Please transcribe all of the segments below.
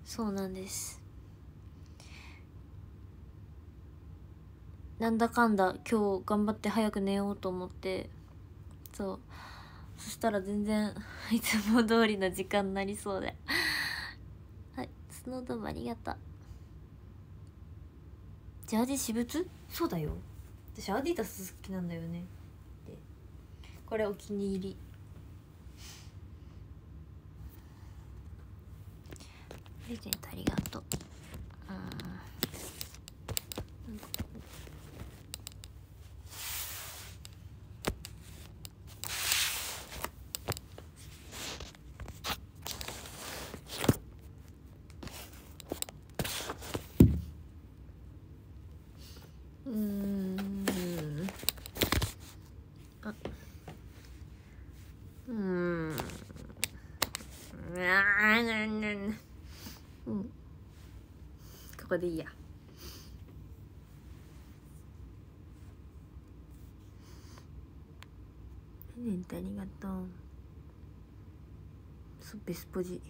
そうなんです。なんだかんだ今日頑張って早く寝ようと思って、そしたら全然いつも通りの時間になりそうではい、スノードームありがとう。ジャージ私物？そうだよ、私アディダス好きなんだよね。でこれお気に入り。プレゼントありがとう。ここでいいや。プレゼントありがとう。ベスポジ。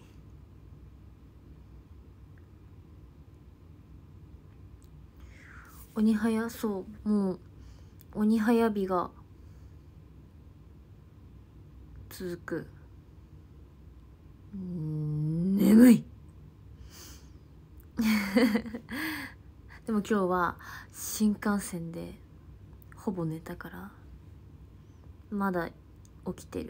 鬼早、そうもう鬼早日が続く。眠いでも今日は新幹線でほぼ寝たからまだ起きてる。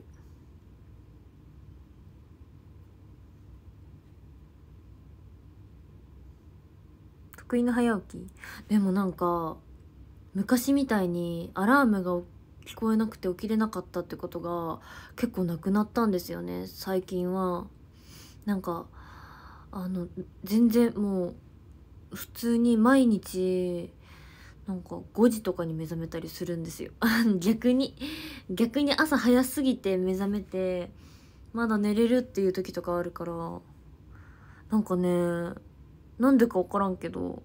得意の早起き。でもなんか昔みたいにアラームが聞こえなくて起きれなかったってことが結構なくなったんですよね。最近はなんか全然もう普通に毎日なんか5時とかに目覚めたりするんですよ逆に朝早すぎて目覚めてまだ寝れるっていう時とかあるから、なんかね、なんでか分からんけど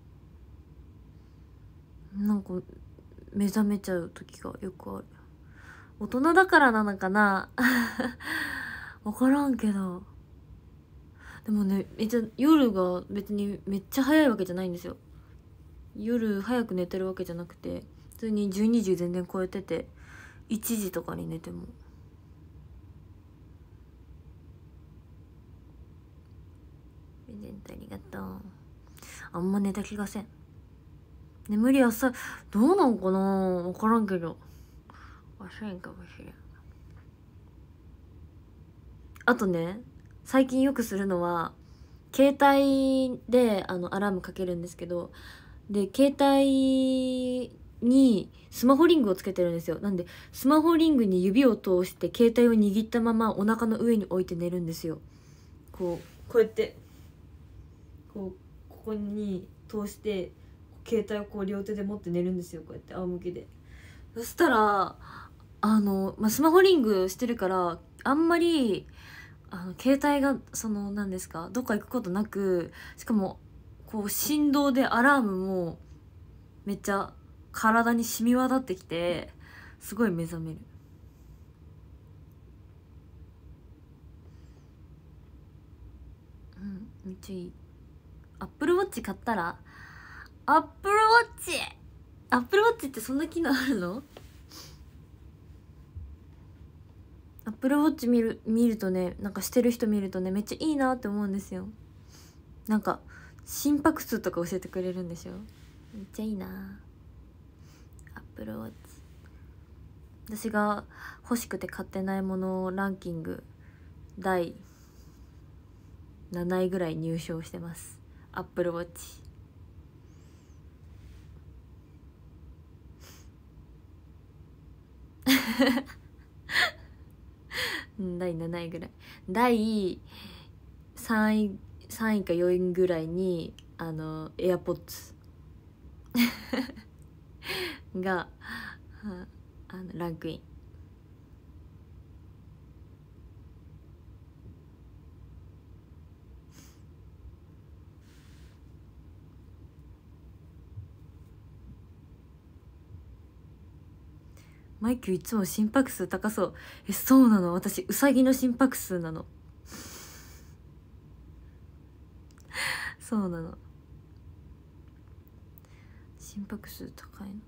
なんか目覚めちゃう時がよくある。大人だからなのかな分からんけど、でもね、夜が別にめっちゃ早いわけじゃないんですよ。夜早く寝てるわけじゃなくて、普通に12時全然超えてて1時とかに寝ても。プレゼントありがとう。あんま寝た気がせん。眠り浅い、どうなんかな、分からんけど浅いんかもしれん。あとね、最近よくするのは携帯でアラームかけるんですけど、で携帯にスマホリングをつけてるんですよ。なんでスマホリングに指を通して携帯を握ったままお腹の上に置いて寝るんですよ。こうやってここに通して携帯をこう両手で持って寝るんですよ。こうやって仰向けで。そしたらスマホリングしてるからあんまり携帯が何ですか、どっか行くことなく、しかもこう振動でアラームもめっちゃ体に染み渡ってきてすごい目覚める。めっちゃいい。アップルウォッチ買ったら、アップルウォッチってそんな機能あるの？アップルウォッチ見るとね、なんかしてる人見るとね、めっちゃいいなって思うんですよ。なんか心拍数とか教えてくれるんでしょ。めっちゃいいなアップルウォッチ。私が欲しくて買ってないものランキング第7位ぐらい入賞してます。アップルウォッチ第7位ぐらい。第3位か4位ぐらいにエアポッツがランクイン。マイキュいつも心拍数高そう。そうなの。私ウサギの心拍数なの。 そうなの。心拍数高い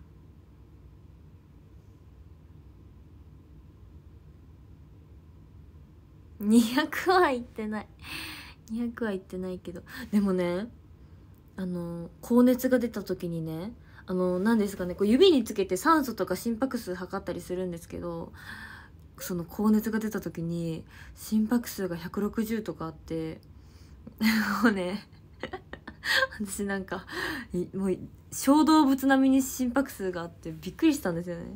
の。200はいってない。200はいってないけど、でもね、高熱が出た時にね、何ですかね、こう指につけて酸素とか心拍数測ったりするんですけど、その高熱が出た時に心拍数が160とかあって、もうね私なんかもう小動物並みに心拍数があってびっくりしたんですよね。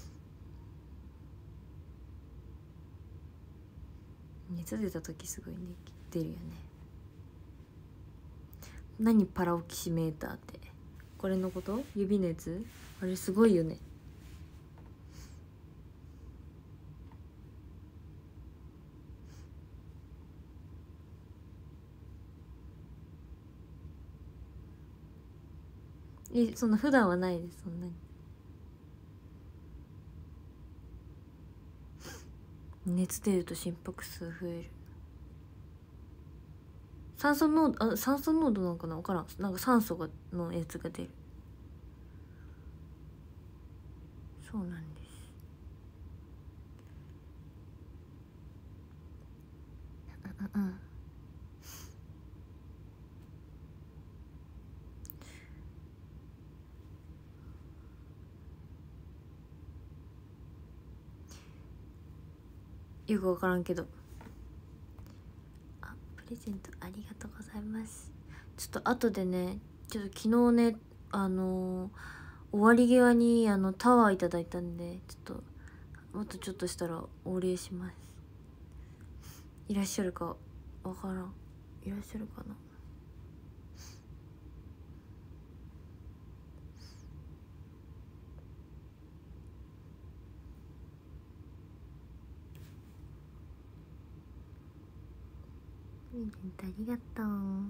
熱出た時すごいね出るよね。何パラオキシメーターって、これのこと？指のやつ？あれすごいよね。そんな普段はないです。そんなに熱出ると心拍数増える。酸素濃度なんかな、分からん。なんか酸素のやつが出る。そうなんです。うんよく分からんけど。プレゼントありがとうございます。ちょっと後でね、ちょっと昨日ね、終わり際にタワーいただいたんで、ちょっとあとちょっとしたらお礼します。いらっしゃるかわからん。いらっしゃるかな。プレゼントありがとう。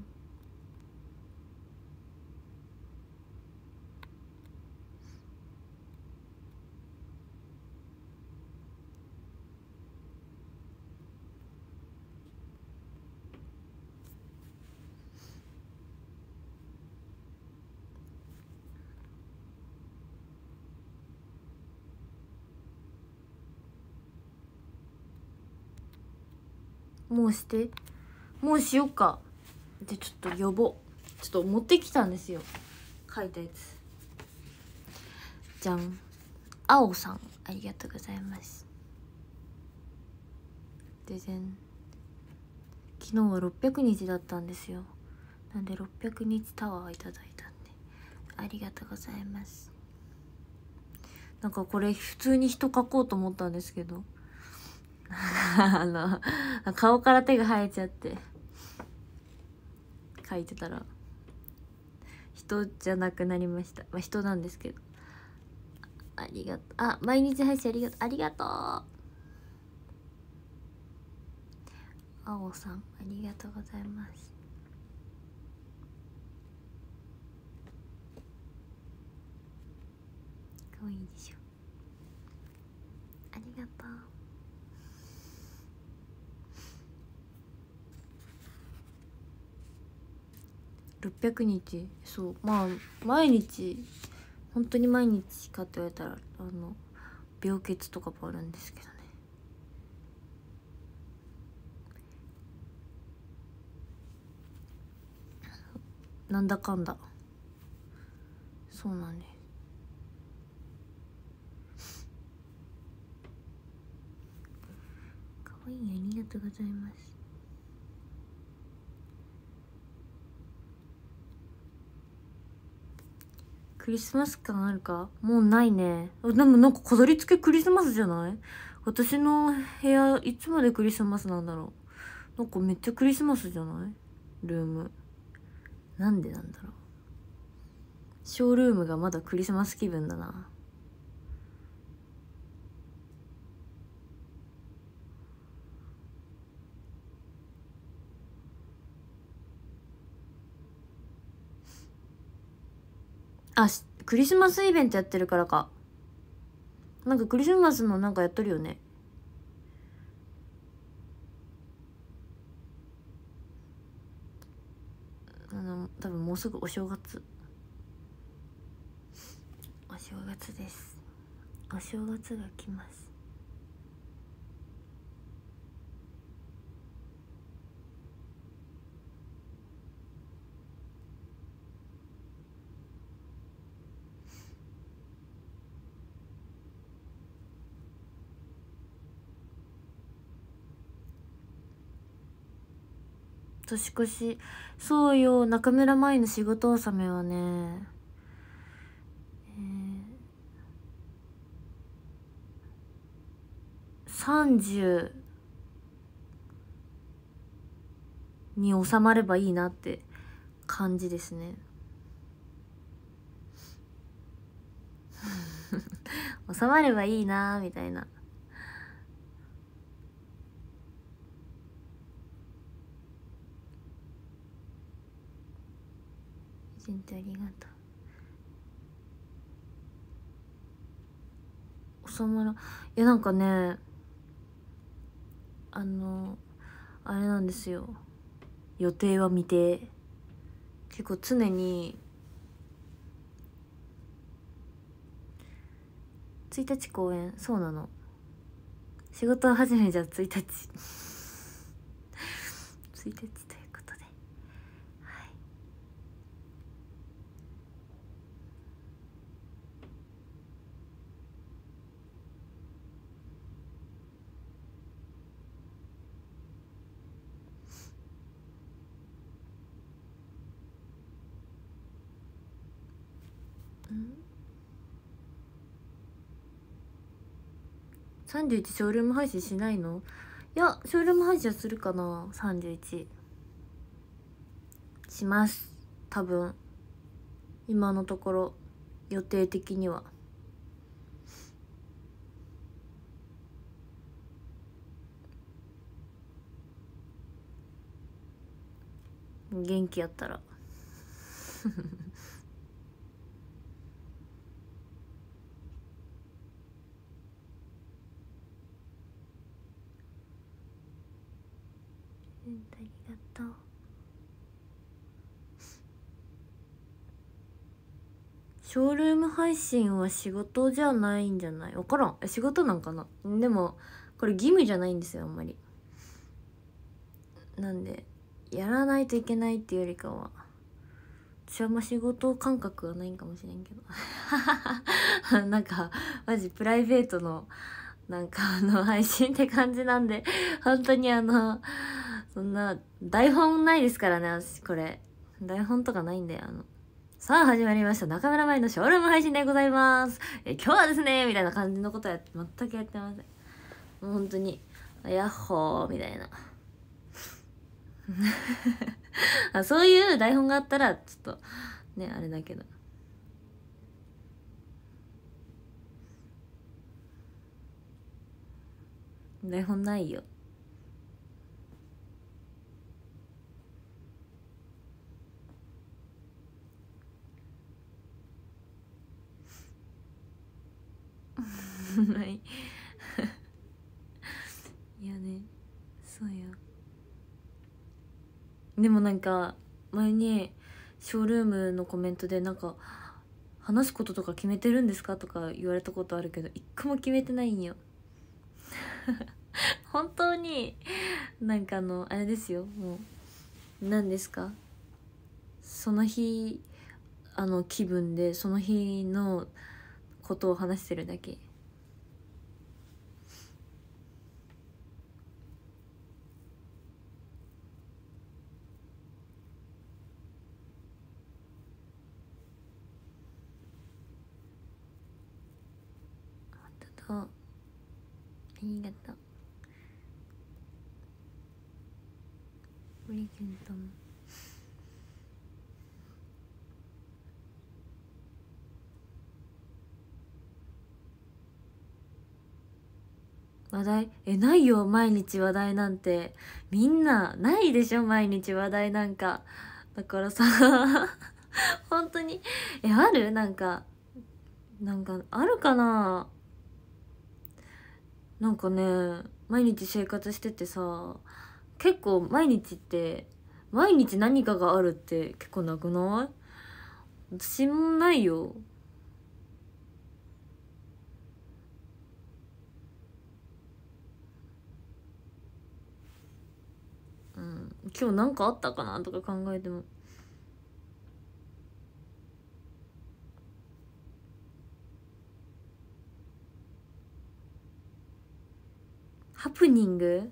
もうしよっか。でちょっと呼ぼう。ちょっと持ってきたんですよ、書いたやつ。じゃん。青さんありがとうございます。で昨日は600日だったんですよ。なんで600日タワーいただいたんでありがとうございます。なんかこれ普通に人描こうと思ったんですけど顔から手が生えちゃって描いてたら人じゃなくなりました。まあ人なんですけど。ありがとう。毎日配信ありがとう。青さんありがとうございます。かわいいでしょ。ありがとう。600日、そう、まあ毎日本当に毎日かって言われたら病欠とかもあるんですけどね。なんだかんだそうなんです。かわいい、ありがとうございます。クリスマス感あるか？もうないね。でもなんか飾り付けクリスマスじゃない？私の部屋いつまでクリスマスなんだろう。なんかめっちゃクリスマスじゃない？ルームなんでなんだろう。ショールームがまだクリスマス気分だな。クリスマスイベントやってるからか。なんかクリスマスのなんかやっとるよね。 多分もうすぐお正月です。お正月が来ます。年越し、そうよ、中村舞の仕事納めはね、30に収まればいいなって感じですね。収まればいいなみたいな。ありがとう。収まら、いやなんかね、あれなんですよ、予定は未定。結構常に1日公演、そうなの。仕事始めじゃ1日1日ということで、はい。31ショールーム配信しないの？いや、ショールーム配信はするかな。31します、多分。今のところ予定的には。元気やったらありがとう。ショールーム配信は仕事じゃないんじゃない？分からん。仕事なんかな。でもこれ義務じゃないんですよ、あんまり。なんでやらないといけないっていうよりかは、私はあんま仕事感覚はないんかもしれんけどなんかマジプライベートのなんか配信って感じなんで、本当にそんな台本ないですからね。私これ台本とかないんで、さあ始まりました、中村舞のショールーム配信でございます。今日はですねみたいな感じのことは全くやってません。もう本当にヤッホーみたいなそういう台本があったらちょっとねあれだけど、台本ないよ。ないいやね、そうよ。でもなんか前にショールームのコメントでなんか話すこととか決めてるんですかとか言われたことあるけど、一個も決めてないんよ本当になんかあれですよ、もう何ですか、その日気分でその日のことを話してるだけ。ありがとう。ブリケントン話題ないよ、毎日話題なんて。みんなないでしょ、毎日話題なんか。だからさ本当にある？なんかあるかな。なんかね、毎日生活しててさ、結構毎日って毎日何かがあるって結構なくない？私もないよ。うん、今日なんかあったかなとか考えてもハプニング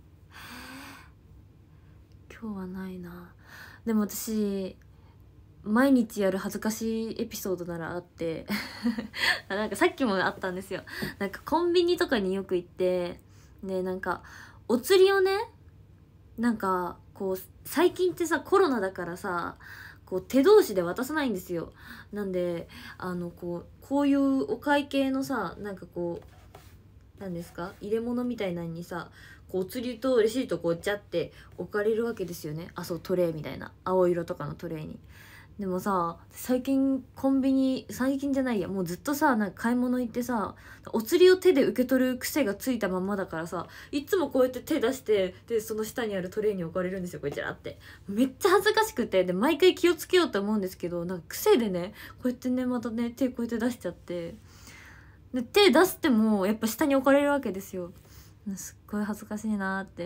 今日はないな。でも私毎日やる恥ずかしいエピソードならあってなんかさっきもあったんですよ。なんかコンビニとかによく行ってで、なんかお釣りをね、なんかこう最近ってさコロナだからさ、こう手同士で渡さないんですよ。なんでこういうお会計のさ、なんかこうなんですか、入れ物みたいなのにさ、こうお釣りとレシートこうジャって置かれるわけですよね。あ、そう、トレイみたいな青色とかのトレイに。でもさ、最近コンビニ、最近じゃないや、もうずっとさ、なんか買い物行ってさ、お釣りを手で受け取る癖がついたまんまだからさ、いつもこうやって手出して、でその下にあるトレイに置かれるんですよ、こちらって。めっちゃ恥ずかしくて、で毎回気をつけようと思うんですけど、なんか癖でね、こうやってね、またね、手こうやって出しちゃって、で手出してもやっぱ下に置かれるわけですよ。すっごい恥ずかしいなーって。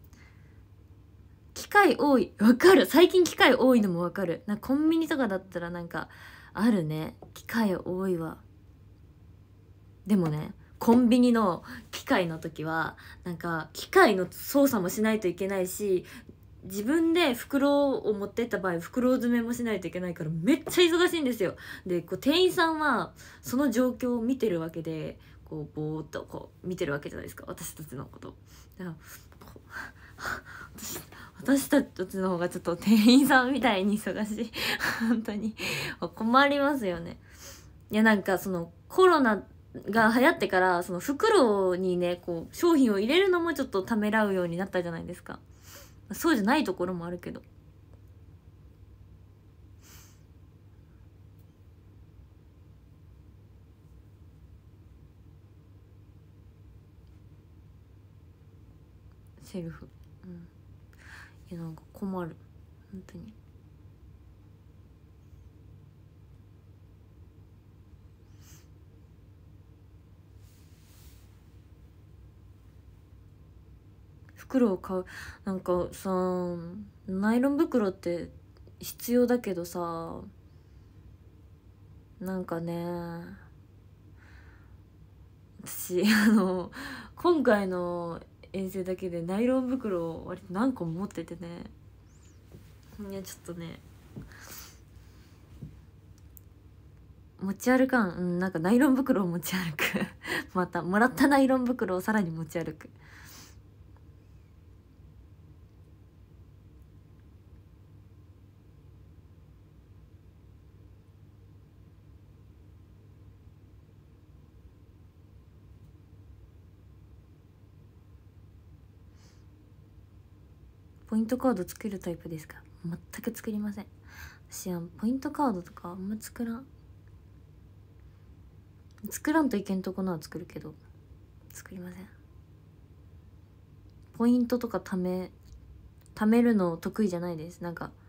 機械多い、わかる、最近機械多いのもわかる。コンビニとかだったらなんかあるね、機械多いわ。でもね、コンビニの機械の時はなんか機械の操作もしないといけないし、自分で袋を持ってった場合袋詰めもしないといけないからめっちゃ忙しいんですよ。でこう店員さんはその状況を見てるわけで、こうぼーっとこう見てるわけじゃないですか、私たちのこと。だからこう私たちの方がちょっと店員さんみたいに忙しい本当に困りますよね。いや、なんかそのコロナが流行ってから、その袋にねこう商品を入れるのもちょっとためらうようになったじゃないですか。そうじゃないところもあるけど。セルフ、うん、いやなんか困る本当に。袋を買う、なんかさ、ナイロン袋って必要だけどさ、なんかね、私今回の遠征だけでナイロン袋を割と何個も持っててね、いやちょっとね持ち歩かん、うん、なんかナイロン袋を持ち歩くまたもらったナイロン袋をさらに持ち歩く。ポイントカード作るタイプですか？全く作りません。私はポイントカードとかあんま作らんといけんとこのは作るけど作りません。ポイントとか貯めるの得意じゃないです。なんか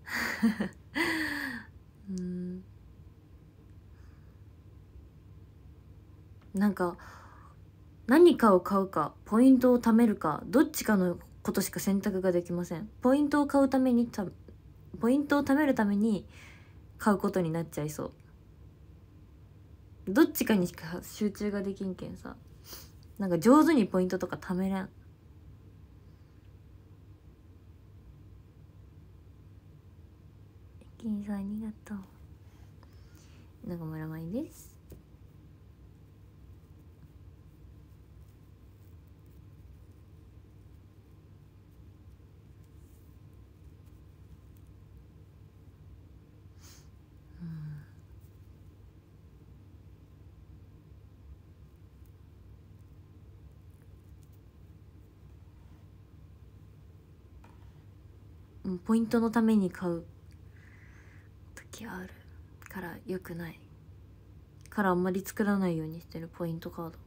なんか何かを買うかポイントを貯めるかどっちかのことしか選択ができません。ポイントを買うためにポイントを貯めるために買うことになっちゃいそう。どっちかにしか集中ができんけんさ、なんか上手にポイントとか貯めれん。金さんありがとう。中村舞です。ポイントのために買う時あるから良くないからあんまり作らないようにしてるポイントカード。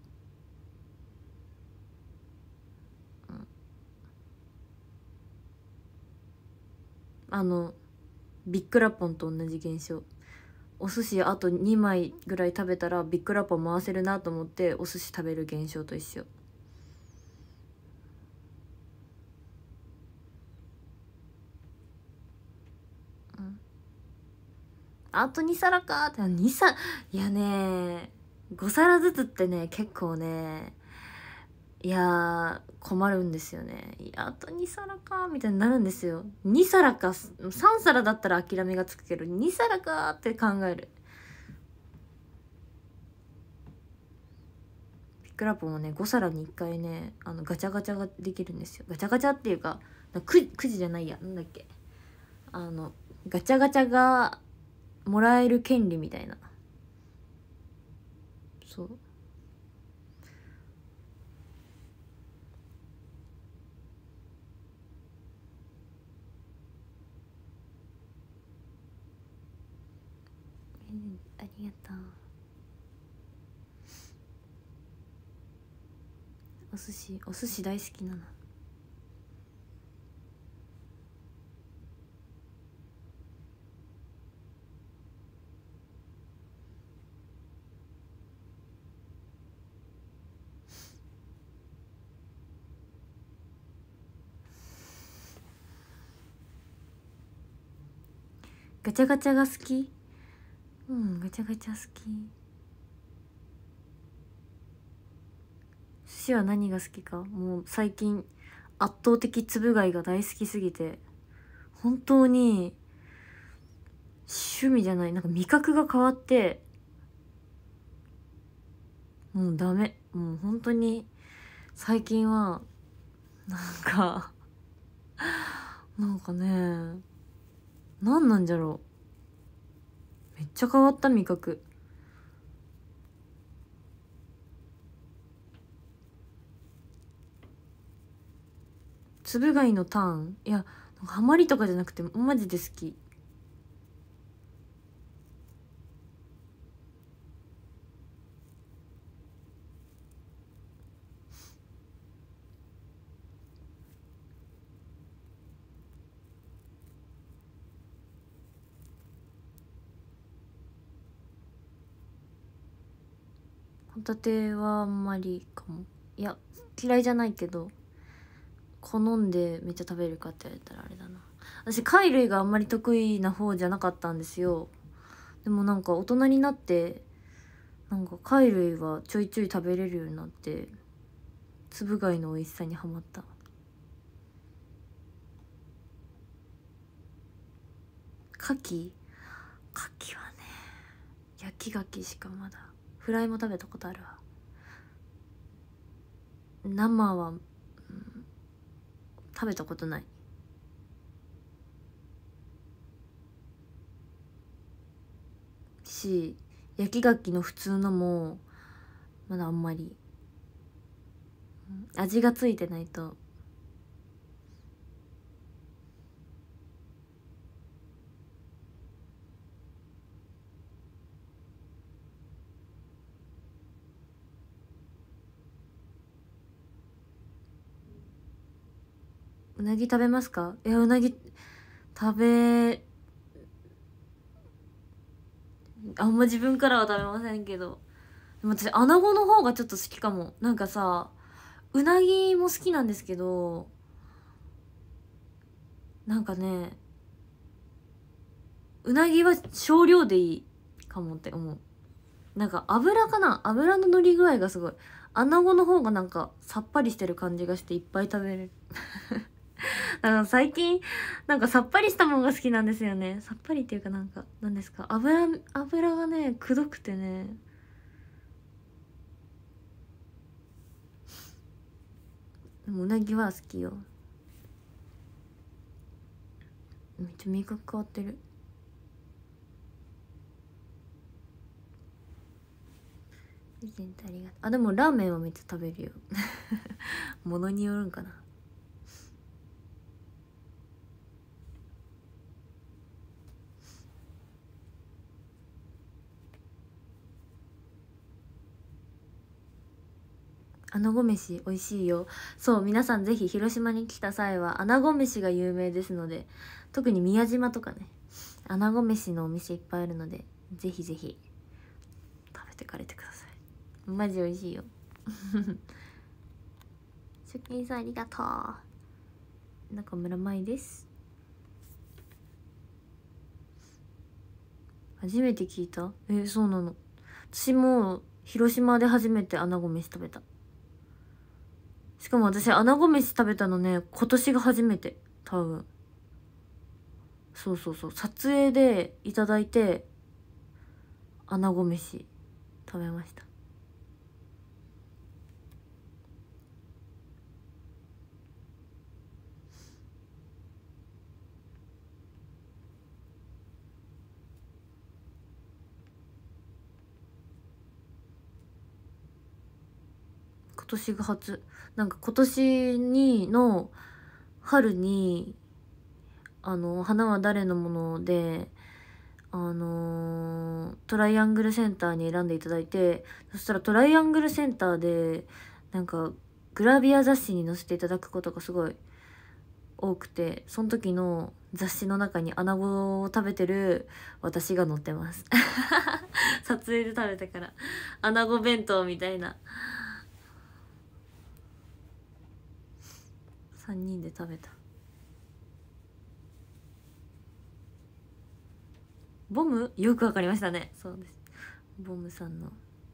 ビックラポンと同じ現象。お寿司あと2枚ぐらい食べたらビックラポン回せるなと思ってお寿司食べる現象と一緒。あと2皿かって2皿、いやね、5皿ずつってね結構ね、いや困るんですよね。いやあと2皿かみたいになるんですよ。2皿か3皿だったら諦めがつくけど2皿かって考える。ビックラポンはね5皿に1回ねガチャガチャができるんですよ。ガチャガチャっていうかくじじゃないや、なんだっけ、ガチャガチャがもらえる権利みたいな。そう、ありがとう。お寿司大好きなの。ガチャガチャが好き。うん、ガチャガチャ好き。寿司は何が好きか、もう最近圧倒的つぶ貝が大好きすぎて、本当に趣味じゃない、なんか味覚が変わって、もうダメ、もう本当に最近はなんかね、何なんじゃろう、めっちゃ変わった味覚。つぶ貝のターン、いやなんかハマりとかじゃなくてマジで好き。ホタテはあんまりかも。いや嫌いじゃないけど、好んでめっちゃ食べるかって言われたらあれだな。私貝類があんまり得意な方じゃなかったんですよ。でもなんか大人になってなんか貝類はちょいちょい食べれるようになって、つぶ貝の美味しさにはまった。牡蠣はね、焼き牡蠣しかまだ、フライも食べたことあるわ。生は、食べたことないし、焼き牡蠣の普通のもまだあんまり、味がついてないと。うなぎ食べますか？いや、うなぎ食べ、あんま自分からは食べませんけど、でも私アナゴの方がちょっと好きかも。なんかさ、うなぎも好きなんですけど、なんかね、うなぎは少量でいいかもって思う。なんか油かな、油の乗り具合がすごい。アナゴの方がなんかさっぱりしてる感じがしていっぱい食べれる。だから最近なんかさっぱりしたものが好きなんですよね。さっぱりっていうかなんかなんですか、油がねくどくてね。でもうなぎは好きよ。めっちゃ味覚変わってる。プレゼントありがとう。あ、でもラーメンはめっちゃ食べるよ。ものによるんかな。 穴子飯美味しいよ。そう、皆さんぜひ広島に来た際は穴子飯が有名ですので、特に宮島とかね、穴子飯のお店いっぱいあるので、ぜひぜひ食べてかれてください。マジ美味しいよ。出勤さんありがとう。中村舞です。初めて聞いた。そうなの。私も広島で初めて穴子飯食べた。しかも私穴子飯食べたのね、今年が初めて。多分。そうそうそう。撮影でいただいて、穴子飯食べました。今年が初。なんか今年の春に、花は誰のもので、トライアングルセンターに選んでいただいて、そしたらトライアングルセンターでなんかグラビア雑誌に載せていただくことがすごい多くて、その時の雑誌の中に穴子を食べてる私が載ってます。撮影で食べたから穴子弁当みたいな。3人で食べた。ボムよくわかりましたね。そうです、ボムさんの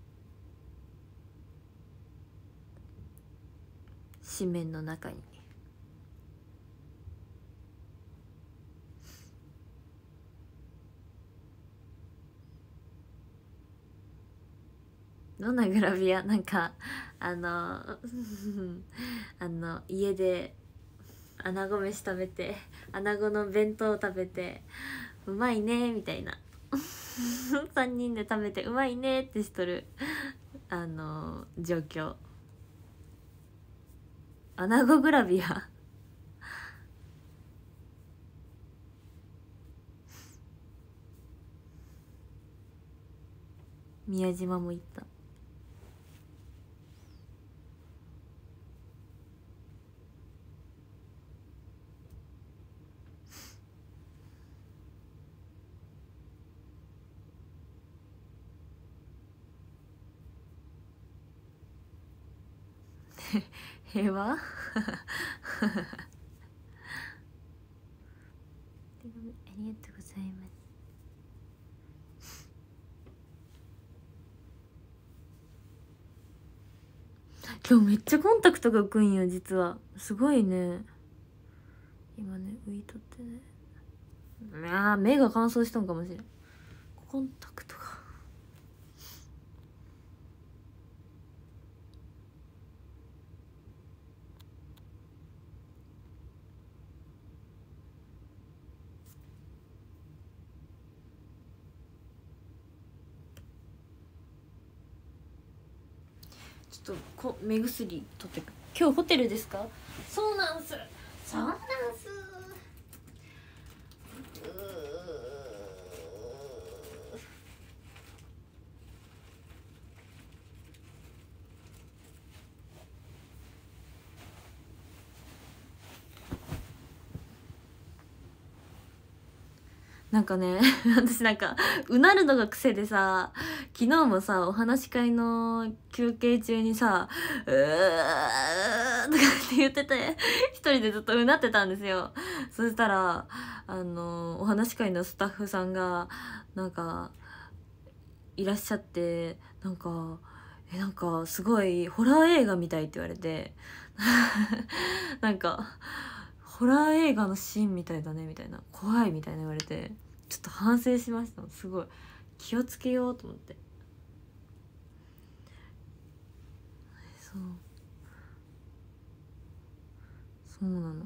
紙面の中にどんなグラビア、なんか家で穴子飯食べて、穴子の弁当食べてうまいねみたいな3人で食べてうまいねってしとる状況。穴子グラビア宮島も行った。平和手紙ありがとうございます。今日めっちゃコンタクトが浮くんよ、実は。すごいね。今ね、浮いとってね。目が乾燥しとんかもしれん。コンタクトが。ちょっと目薬取ってく。今日ホテルですか？そうなんす。そうなんす。なんかね私なんかうなるのが癖でさ、昨日もさお話し会の休憩中にさ「うー」とかって言ってて一人でずっとうなってたんですよ。そしたらお話し会のスタッフさんがなんかいらっしゃって、なんかすごいホラー映画みたいって言われてなんかホラー映画のシーンみたいだねみたいな、怖いみたいな言われて、ちょっと反省しました。すごい気をつけようと思って。そうなの。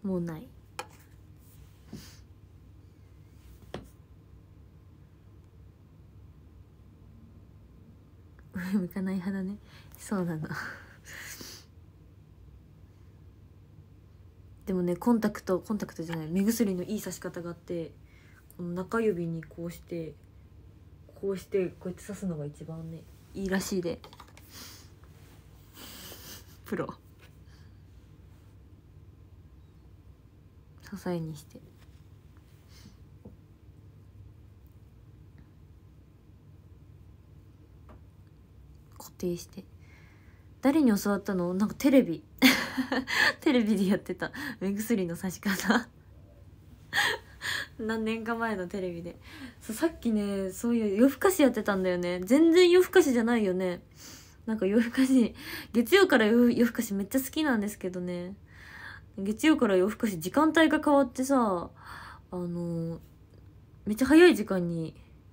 もうない。上向かない派だね。そうなのでもね、コンタクトじゃない、目薬のいい刺し方があって、この中指にこうしてこうやって刺すのが一番ねいいらしいで、プロ支えにして固定して。誰に教わったの？なんかテレビテレビでやってた目薬の刺し方何年か前のテレビで。さっきね、そういう夜更かしやってたんだよね。全然夜更かしじゃないよね。なんか夜更かし、月曜から夜更かしめっちゃ好きなんですけどね、月曜から夜更かし時間帯が変わってさ、めっちゃ早い時間に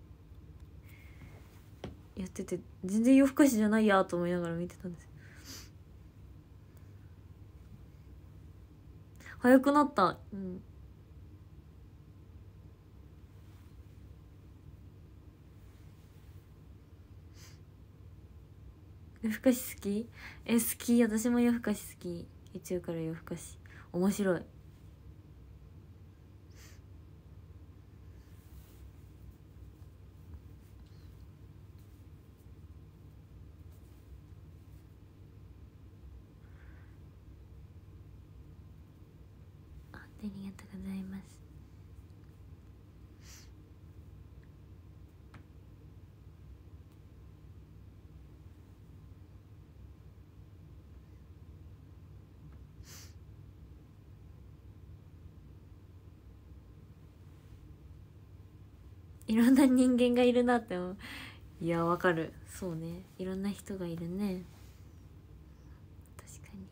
やってて、全然夜更かしじゃないやと思いながら見てたんです。早くなった。うん。夜更かし好き？好き。私も夜更かし好き。月曜から夜更かし面白い。ありがとうございます。いろんな人間がいるなって思う。いや、わかる。そうね、いろんな人がいるね。確かに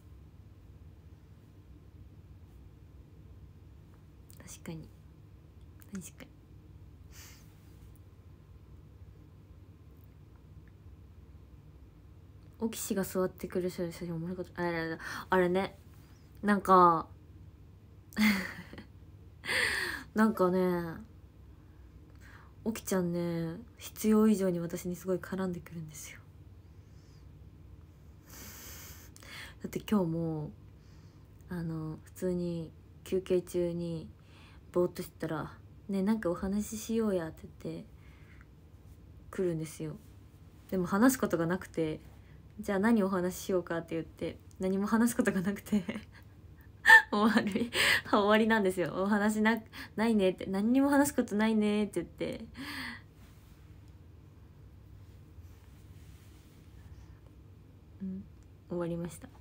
確かに確かに。オキシが座ってくる写真おもろかった。あれね、なんかなんかね、オキちゃんね、必要以上に私にすごい絡んでくるんですよ。だって今日も普通に休憩中にぼーっとしてたら「ね、なんかお話ししようや」って言って来るんですよ。でも話すことがなくて、じゃあ何お話ししようかって言って何も話すことがなくて終わりなんですよ。お話ないねって、何にも話すことないねって言って終わりました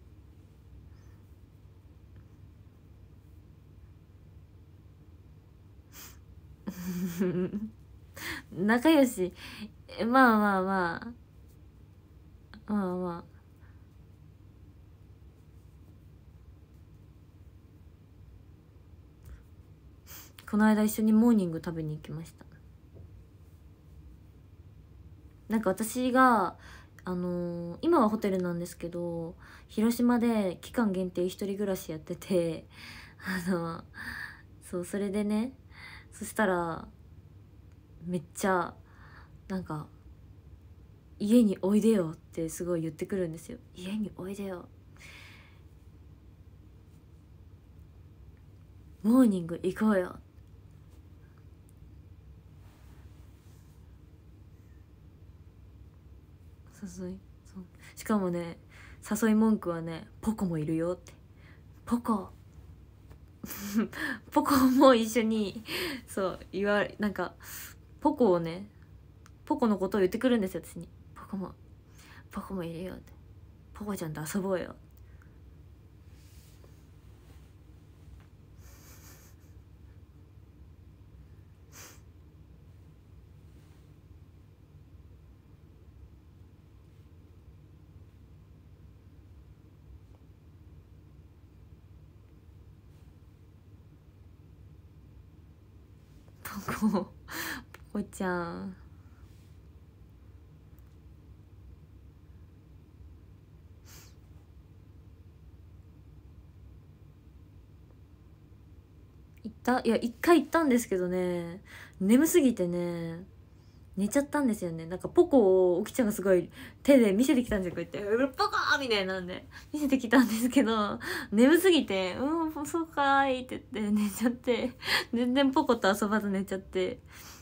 仲良し。まあまあまあまあまあ。この間一緒にモーニング食べに行きました。なんか私が今はホテルなんですけど、広島で期間限定一人暮らしやっててあのそう、それでね、そしたらめっちゃなんか「家においでよ」ってすごい言ってくるんですよ。家においでよ、モーニング行こうよ。誘い、そう、しかもね、誘い文句はね「ポコもいるよ」って。ポコポコも一緒に、そうなんかポコをね、ポコのことを言ってくるんですよ、私に。ポコもいるよって、ポコちゃんと遊ぼうよ。ポコちゃん。 いや、一回行ったんですけどね、眠すぎてね、寝ちゃったんですよね。なんかポコをおきちゃんがすごい手で見せてきたんですよ。こうやって「ポコー!」みたいなんで見せてきたんですけど、眠すぎて「うんそうかーい」って言って寝ちゃって、全然ポコと遊ばず寝ちゃって。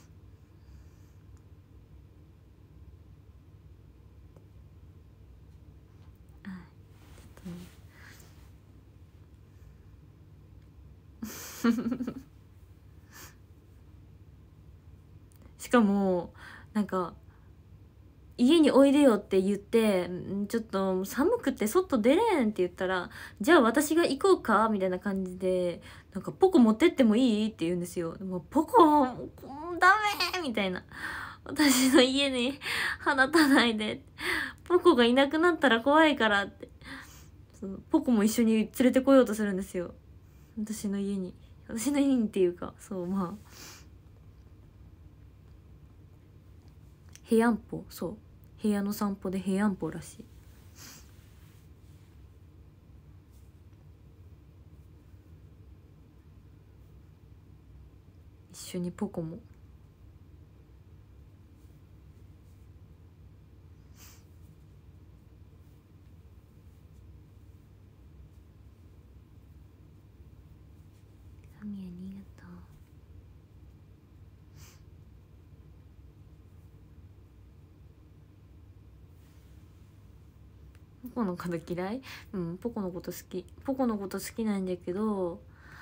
しかもなんか家においでよって言ってちょっと寒くて外出れんって言ったら、じゃあ私が行こうかみたいな感じで、なんかポコ持ってってもいいって言うんですよ。もうポコダメみたいな、私の家に放たないで、ポコがいなくなったら怖いからって、そのポコも一緒に連れてこようとするんですよ、私の家に。私の家にっていうか、そう、まあ部屋んぽ、そう、部屋の散歩で部屋んぽらしい。一緒にポコも。サミヤありがとう。ポコのこと嫌い？うん、ポコのこと好き。ポコのこと好きなんだけど、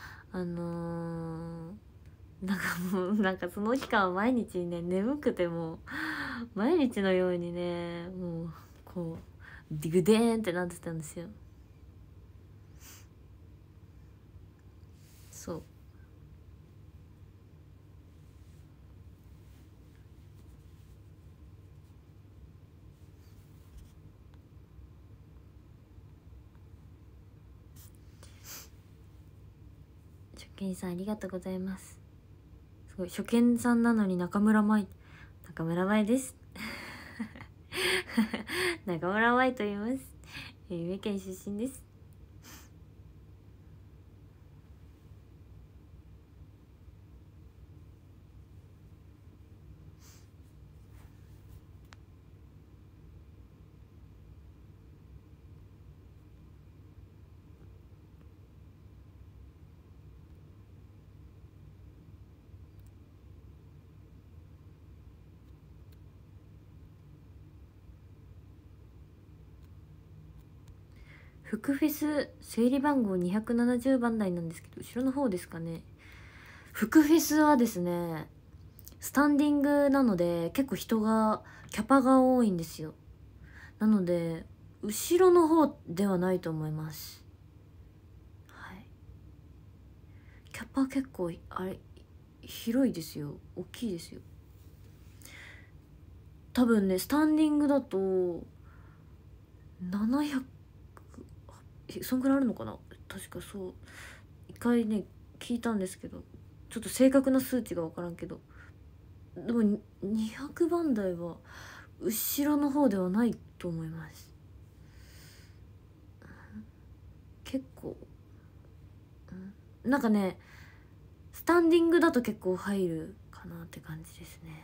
なんかもう、なんかその期間は毎日ね、眠くても、毎日のようにね、もう、こう、ディグデーンってなってたんですよ。そう。初見さんありがとうございます。すごい、初見さんなのに中村舞です中村舞と言います。三重県出身です。福フェス整理番号270番台なんですけど、後ろの方ですかね。福フェスはですね、スタンディングなので結構キャパが多いんですよ。なので後ろの方ではないと思います。はい、キャパ結構あれ広いですよ、大きいですよ。多分ね、スタンディングだと700、そんぐらいあるのかな、確か。そう、一回ね聞いたんですけど、ちょっと正確な数値が分からんけど、でも200番台は後ろの方ではないと思います。結構、なんかね、スタンディングだと結構入るかなって感じですね。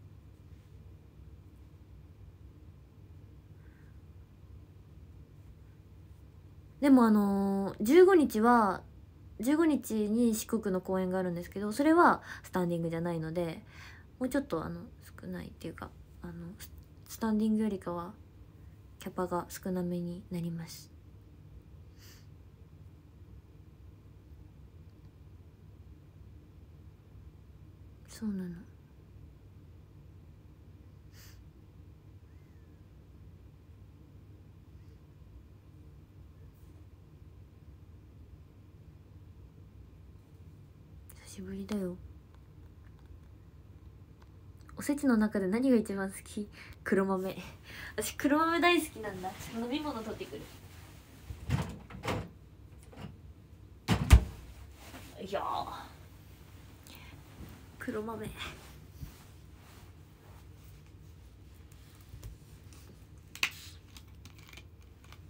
でも15日は15日に四国の公演があるんですけど、それはスタンディングじゃないので、もうちょっと少ないっていうか、スタンディングよりかはキャパが少なめになります。そうなの。久しぶりだよ。おせちの中で何が一番好き？黒豆。私黒豆大好きなんだ。飲み物取ってくる。いや黒豆。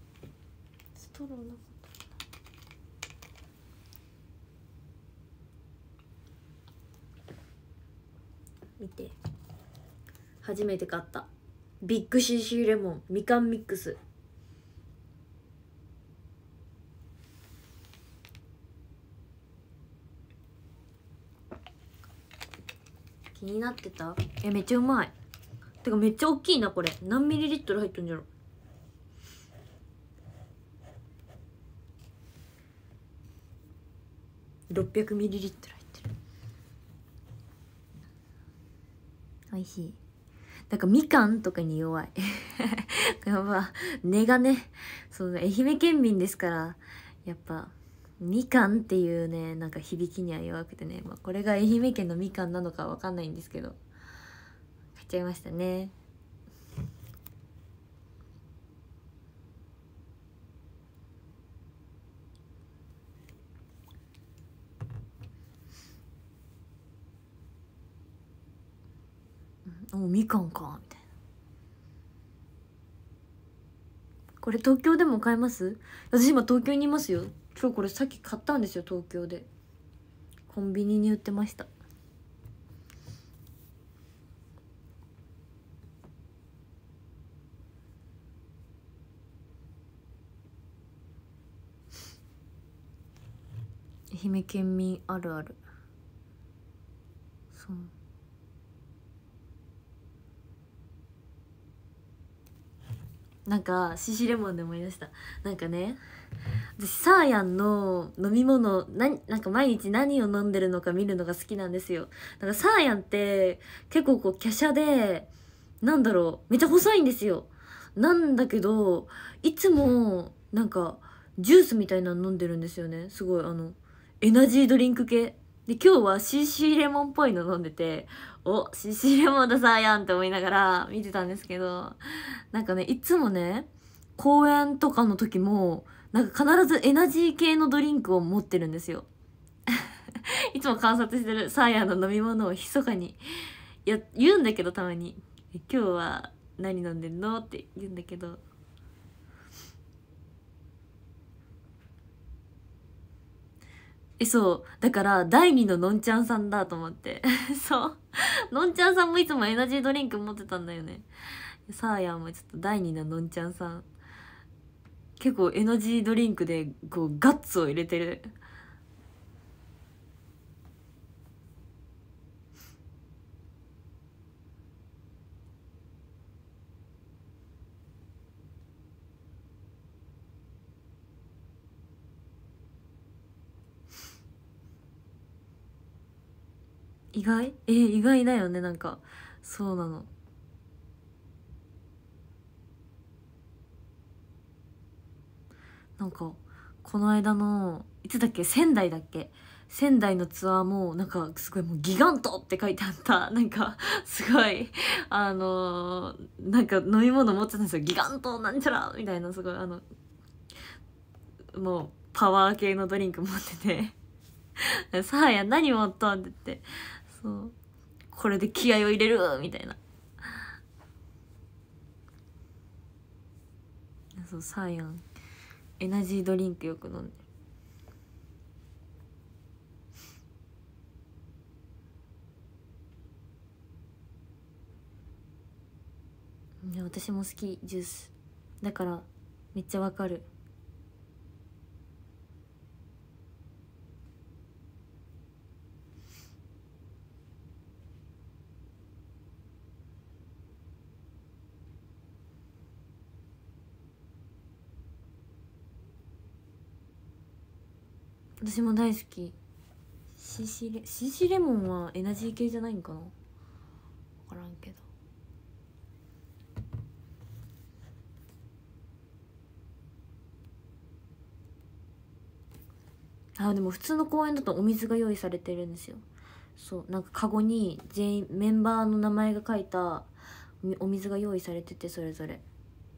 ストローなかった。 見て、初めて買ったビッグ CC レモンみかんミックス。気になってた。めっちゃうまい。てかめっちゃ大きいなこれ。何ミリリットル入ってるんじゃろ。600ミリリットル入ってる。美味しい。だからみかんとかに弱いやっぱ根がね、そう愛媛県民ですから、やっぱみかんっていうね、なんか響きには弱くてね、これが愛媛県のみかんなのかわかんないんですけど、買っちゃいましたね。お、みかんかみたいな。これ東京でも買えます？私今東京にいますよ。今日これさっき買ったんですよ、東京で。コンビニに売ってました。愛媛県民あるある。そう、なんかシシレモンで思い出した。なんかね、私サーヤンの飲み物なんか毎日何を飲んでるのか見るのが好きなんですよ。だからサーヤンって結構こう華奢で、なんだろう、めっちゃ細いんですよ。なんだけどいつもなんかジュースみたいなの飲んでるんですよね。すごいエナジードリンク系で、今日は CC レモンっぽいの飲んでて、お CC レモンださーやんって思いながら見てたんですけど、なんかね、いつもね、公演とかの時もなんか必ずエナジー系のドリンクを持ってるんですよいつも観察してるサーヤの飲み物を密かに言うんだけど、たまに今日は何飲んでんのって言うんだけど、そうだから第二ののんちゃんさんだと思ってそうのんちゃんさんもいつもエナジードリンク持ってたんだよね。サーヤンもちょっと第二ののんちゃんさん、結構エナジードリンクでこうガッツを入れてる。意外意外だよね。なんかそうなの。なんかこの間のいつだっけ、仙台だっけ、仙台のツアーもなんかすごいもうギガントって書いてあったなんかすごいなんか飲み物持ってたんですよ。ギガントなんちゃらみたいな、すごいもうパワー系のドリンク持っててさあや何持っとんって言って、そうこれで気合を入れるみたいな。そうサーヤンエナジードリンクよく飲んでる。いや私も好きジュースだからめっちゃわかる。私も大好き。シシレモンはエナジー系じゃないんかな、分からんけど。でも普通の公園だとお水が用意されてるんですよ。そうなんかカゴに全員メンバーの名前が書いたお水が用意されてて、それぞれ。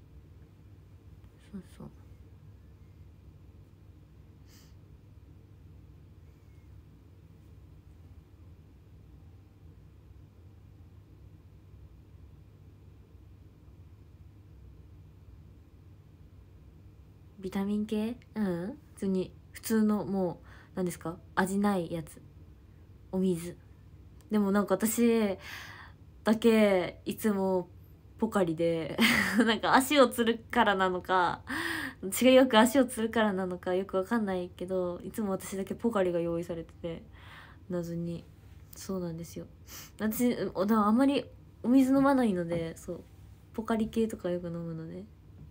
そうそう。ビタミン系？普通に普通のもう何ですか、味ないやつ、お水。 でもなんか私だけいつもポカリでなんか足をつるからなのか、血がよく足をつるからなのかよくわかんないけど、いつも私だけポカリが用意されてて、謎に。そうなんですよ。私あんまりお水飲まないので、そうポカリ系とかよく飲むので。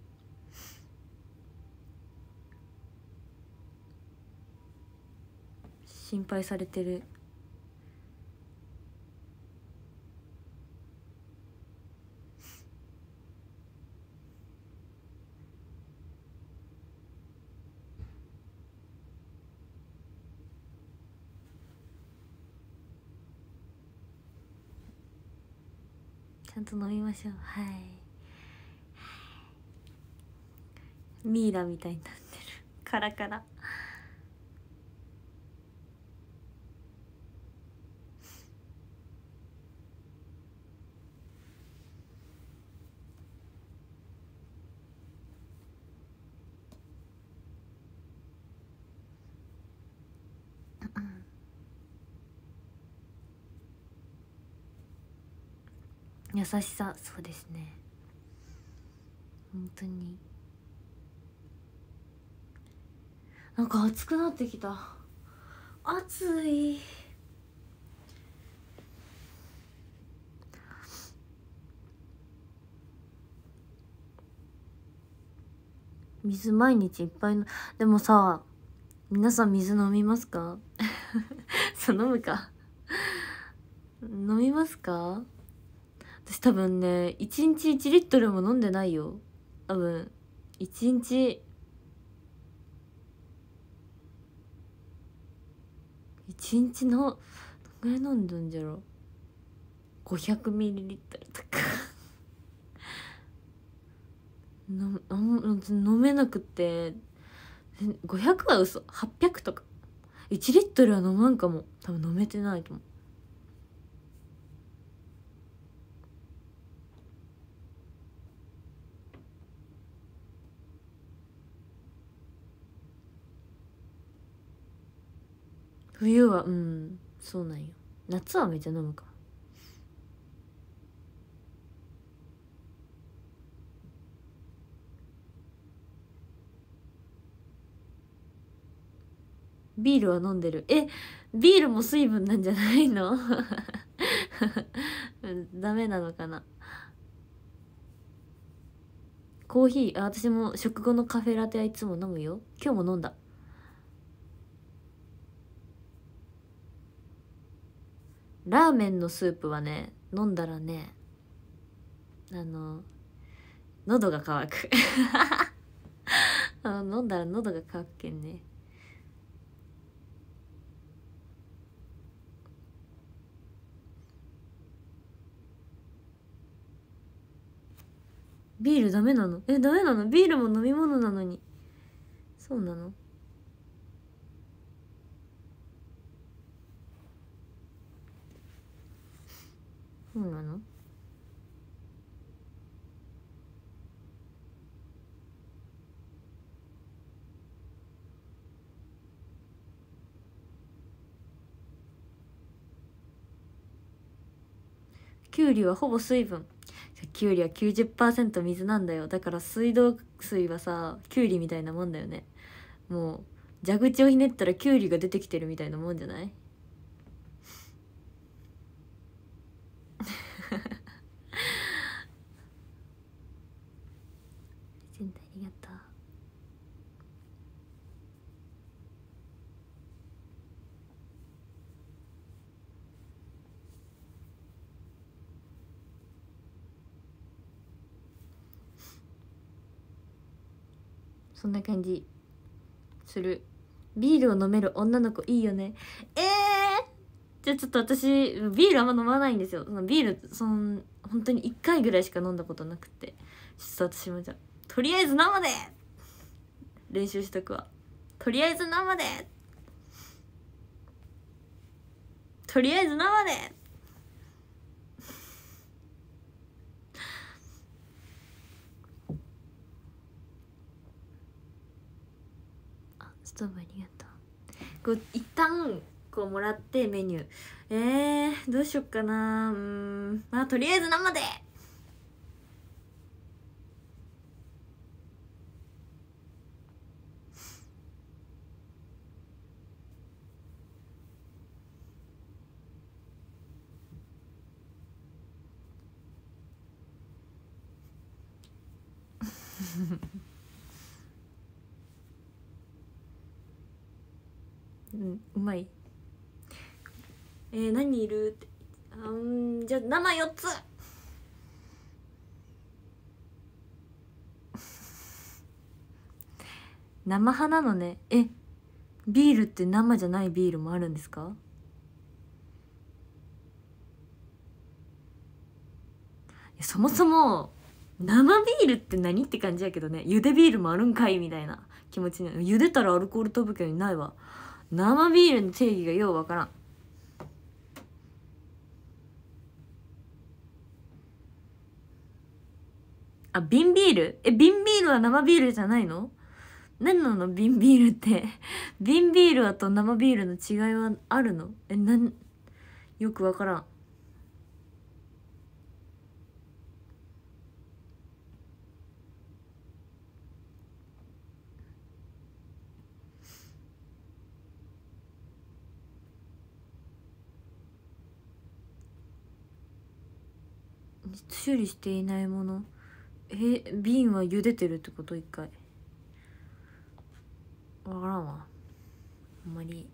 心配されてる。ちゃんと飲みましょう。はい。ミイラみたいになってる。カラカラ。優しさ、そうですね。本当になんか暑くなってきた。暑い。水毎日いっぱいの。でもさ、皆さん水飲みますか？そう飲むか。飲みますか？私多分ね、1日1リットルも飲んでないよ。多分1日のどんぐらい飲んだんじゃろ。500ミリリットルとか飲めなくて。500は嘘。800とか。1リットルは飲まんかも。多分飲めてないと思う。冬はそうなんよ。夏はめっちゃ飲むか。ビールは飲んでる。ビールも水分なんじゃないの？ダメなのかな。コーヒー、私も食後のカフェラテはいつも飲むよ。今日も飲んだ。ラーメンのスープはね、飲んだらね、喉が渇く。飲んだら喉が渇くけんね。ビールダメなの？ダメなの？ビールも飲み物なのに。そうなの？そうなの？きゅうりはほぼ水分。きゅうりは 90% 水なんだよ。だから水道水はさ、きゅうりみたいなもんだよね。もう蛇口をひねったらきゅうりが出てきてるみたいなもんじゃない？全体ありがとう。そんな感じする。ビールを飲める女の子いいよね。じゃあちょっと私ビールあんま飲まないんですよ。ビール本当に1回ぐらいしか飲んだことなくて、ちょっと私もじゃあとりあえず生で練習しとくわ。とりあえず生で、とりあえず生で。ストーブありがとう。こう一旦個もらってメニュー。どうしよっかな。まあとりあえず生で。うまい。何いるって。じゃあ生4つ。生派なのね。ビールって生じゃないビールもあるんですか？そもそも生ビールって何って感じやけどね。茹でビールもあるんかいみたいな気持ちに。茹でたらアルコール飛ぶけどないわ。生ビールの定義がようわからん。瓶ビール？瓶ビールは生ビールじゃないの？何なの瓶ビールって瓶ビールと生ビールの違いはあるの？よくわからん。修理していないもの。瓶は茹でてるってこと？一回わからんわ。あんまり。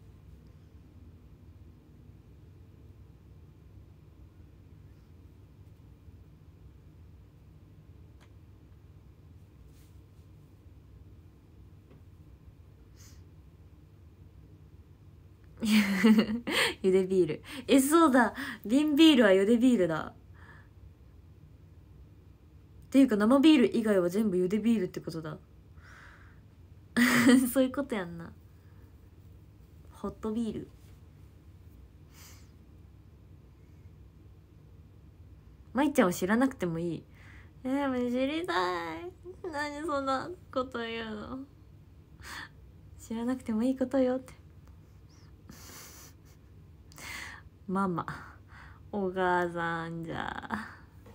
ゆでビール。そうだ。瓶ビールはゆでビールだ。っていうか生ビール以外は全部ゆでビールってことだ。そういうことやんな。ホットビール。まいちゃんは知らなくてもいい。もう知りたい。何そんなこと言うの。知らなくてもいいことよって。ママ、お母さんじゃ。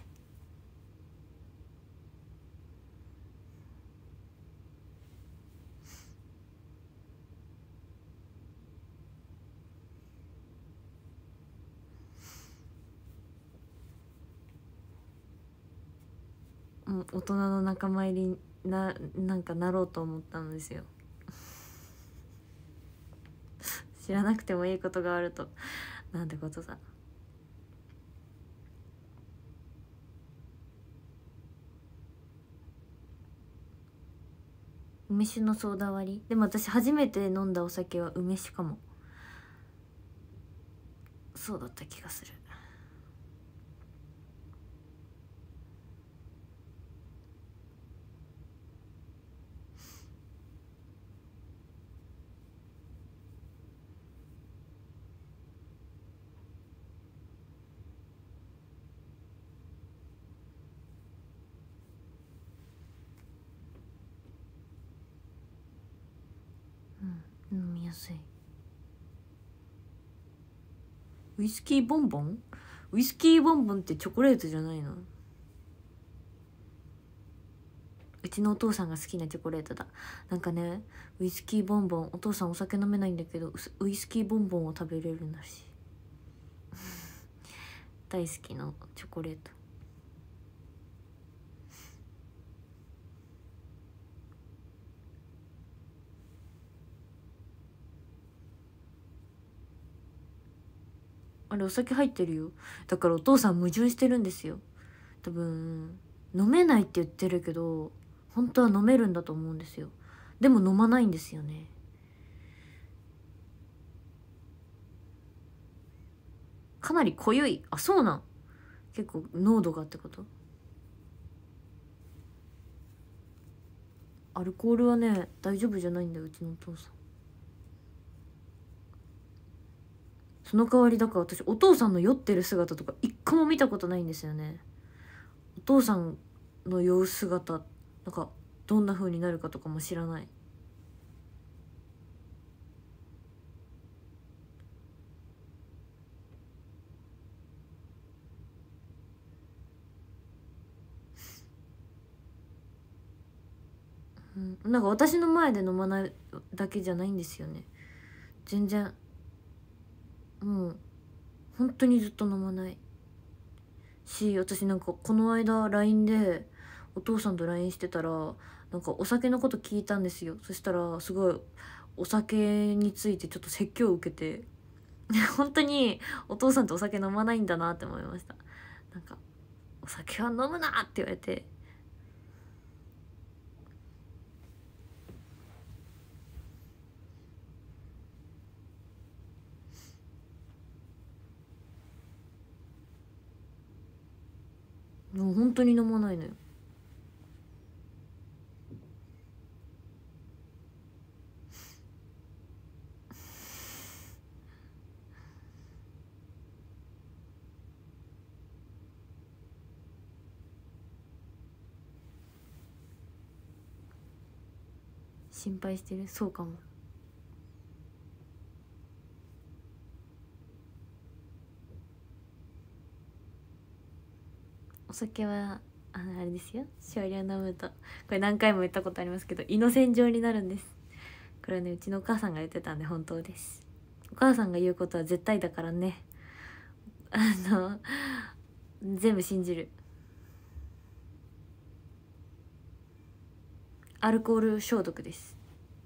大人の仲間入りなんかなろうと思ったんですよ。知らなくてもいいことがあるとなんてことだ。梅酒のソーダ割り。でも私初めて飲んだお酒は梅酒かも。そうだった気がする。飲みやすい。ウイスキーボンボン？ウイスキーボンボンってチョコレートじゃないの？うちのお父さんが好きなチョコレートだ。なんかね、ウイスキーボンボン、お父さんお酒飲めないんだけどウイスキーボンボンを食べれるんだし大好きなチョコレート。あれお酒入ってるよ。だからお父さん矛盾してるんですよ。多分飲めないって言ってるけど本当は飲めるんだと思うんですよ。でも飲まないんですよね。かなり濃ゆい。そうなん。結構濃度がってこと？アルコールはね大丈夫じゃないんだようちのお父さん。その代わりだから私お父さんの酔ってる姿とか一個も見たことないんですよね。お父さんの酔う姿なんかどんな風になるかとかも知らない。 なんか私の前で飲まないだけじゃないんですよね、全然。本当にずっと飲まないし、私なんかこの間 LINE でお父さんと LINE してたら、なんかお酒のこと聞いたんですよ。そしたらすごいお酒についてちょっと説教を受けて本当にお父さんってお酒飲まないんだなって思いました。なんかお酒は飲むなって言われて、もう本当に飲まないのよ。心配してる？そうかも。お酒はあれですよ、少量飲むと、これ何回も言ったことありますけど、胃の洗浄になるんです。これはね、うちのお母さんが言ってたんで本当です。お母さんが言うことは絶対だからね、全部信じる。アルコール消毒です。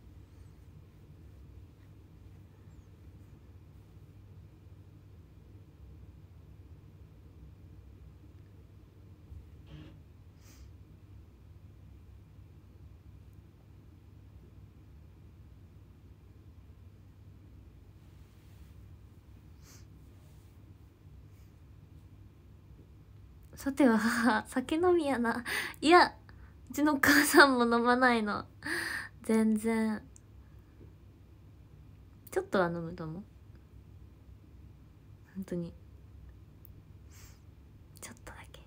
さては母酒飲みやな。いや、うちのお母さんも飲まないの、全然。ちょっとは飲むと思う、本当にちょっとだけ。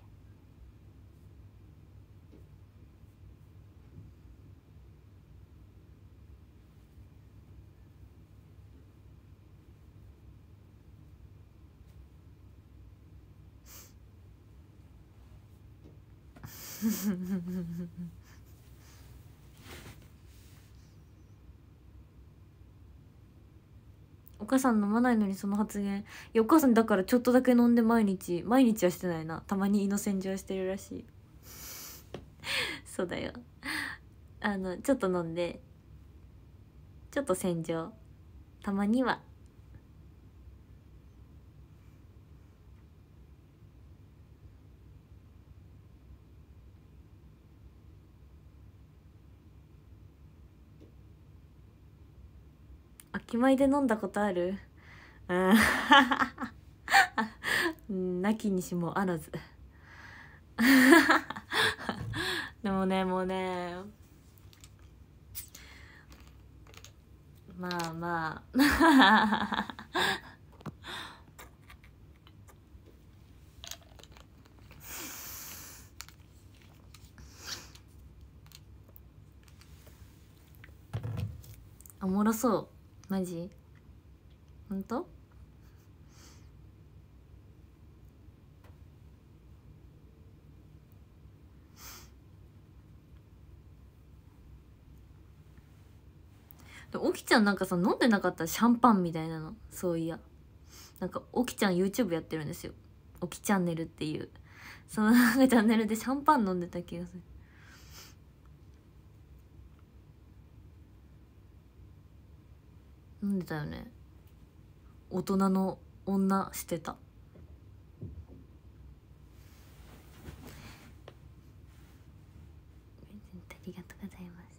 お母さん飲まないのにその発言。いや、お母さんだからちょっとだけ飲んで毎日はしてないな、たまに胃の洗浄してるらしい。そうだよ、ちょっと飲んでちょっと洗浄、たまには。秋米で飲んだことある？なきにしもあらず。でもね、もうね、まあまあおもろそう、マジ？ほんと？おきちゃんなんかさ、飲んでなかった？シャンパンみたいなの。そういや、なんかおきちゃん YouTube やってるんですよ、おきチャンネルっていう。そのなんかチャンネルでシャンパン飲んでた気がする。飲んでたよね、大人の女してた。ありがとうございます。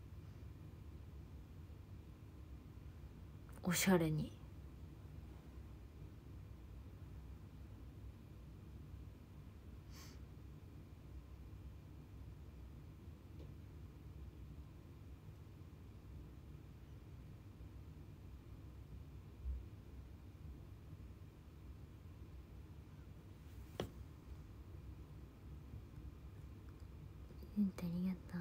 おしゃれに。ありがとう。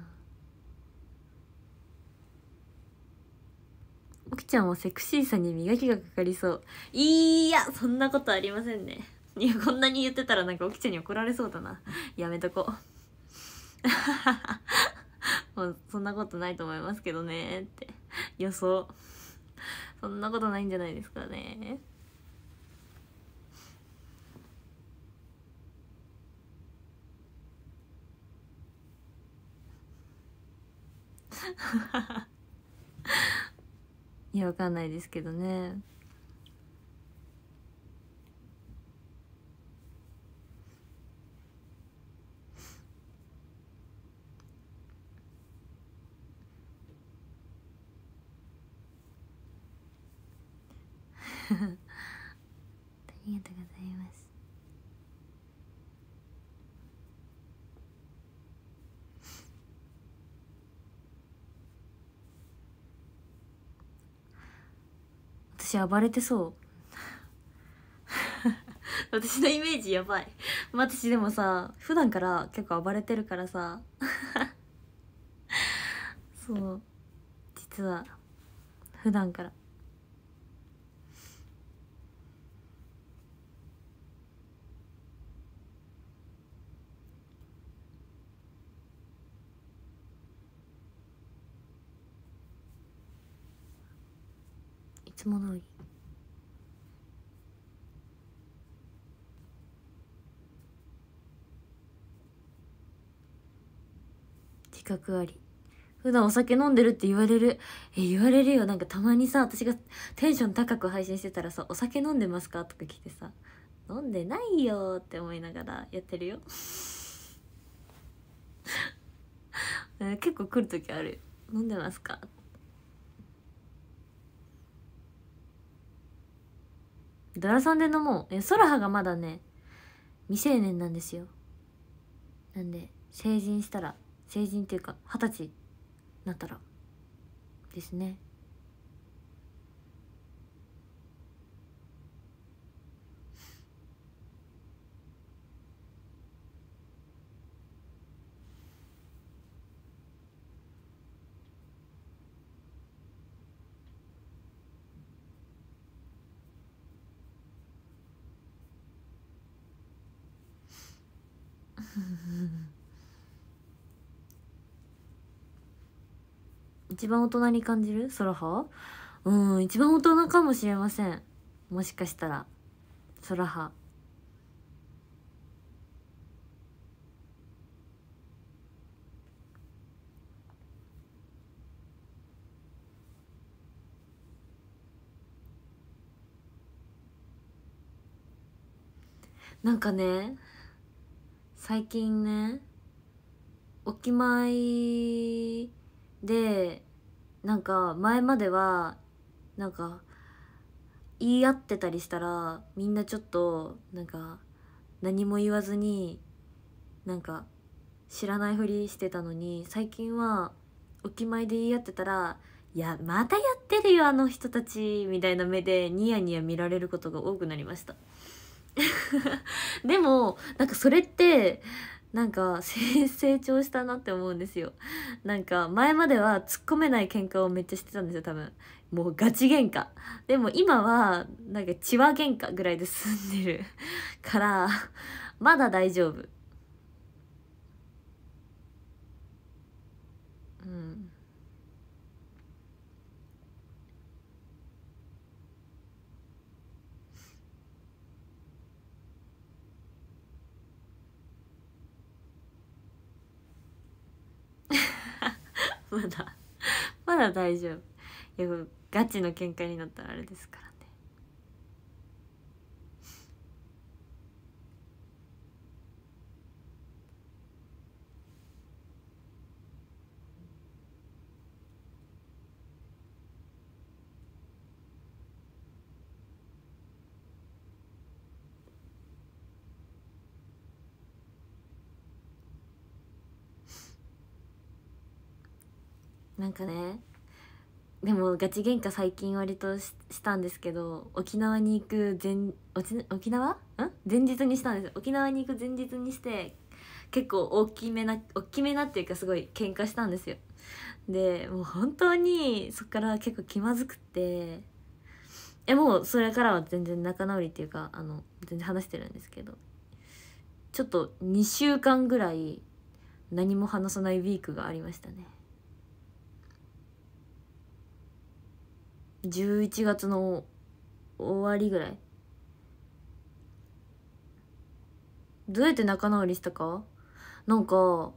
おきちゃんはセクシーさに磨きがかかりそう。いや、そんなことありませんね。いや、こんなに言ってたらなんかおきちゃんに怒られそうだな。やめとこう。 もうそんなことないと思いますけどねって予想。そんなことないんじゃないですかね。いやわかんないですけどね。ありがとうございます。私暴れてそう私のイメージやばい。私でもさ普段から結構暴れてるからさそう実は普段からいつも通り。自覚あり。普段お酒飲んでるって言われる。言われるよ。なんかたまにさ私がテンション高く配信してたらさ「お酒飲んでますか?」とか来てさ「飲んでないよ」って思いながらやってるよ結構来る時ある。飲んでますか。ドラさんで飲もう。ソラハがまだね未成年なんですよ。なんで成人したら、成人っていうか20歳になったらですね。一番大人に感じるソラハ。一番大人かもしれません。もしかしたらソラハ。なんかね最近ねお見舞いでなんか前まではなんか言い合ってたりしたらみんなちょっとなんか何も言わずになんか知らないふりしてたのに、最近はお見舞いで言い合ってたら「いやまたやってるよあの人たち」みたいな目でニヤニヤ見られることが多くなりましたでもなんかそれってなんか成長したなって思うんですよ。なんか前までは突っ込めない喧嘩をめっちゃしてたんですよ多分。もうガチ喧嘩。でも今はなんか血話喧嘩ぐらいで済んでるからまだ大丈夫。うん。まだまだ大丈夫。いやガチの喧嘩になったらあれですからね。なんかねでもガチ喧嘩最近割としたんですけど、沖縄に行く沖縄前日にしたんですよ。沖縄に行く前日にして結構大きめなっていうかすごい喧嘩したんですよ。でもう本当にそっから結構気まずくて、もうそれからは全然仲直りっていうか全然話してるんですけど、ちょっと2週間ぐらい何も話さないウィークがありましたね。11月の終わりぐらい。どうやって仲直りしたか、なんか